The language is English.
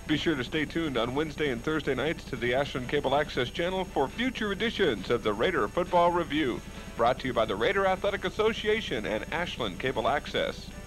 Be sure to stay tuned on Wednesday and Thursday nights to the Ashland Cable Access channel for future editions of the Raider Football Review, brought to you by the Raider Athletic Association and Ashland Cable Access.